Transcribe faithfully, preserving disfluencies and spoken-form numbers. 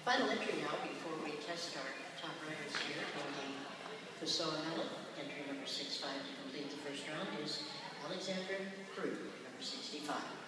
Final entry now before we test our top riders here on the Pessoa medal. Entry number six five to complete the first round is Alexander Crew, number sixty-five.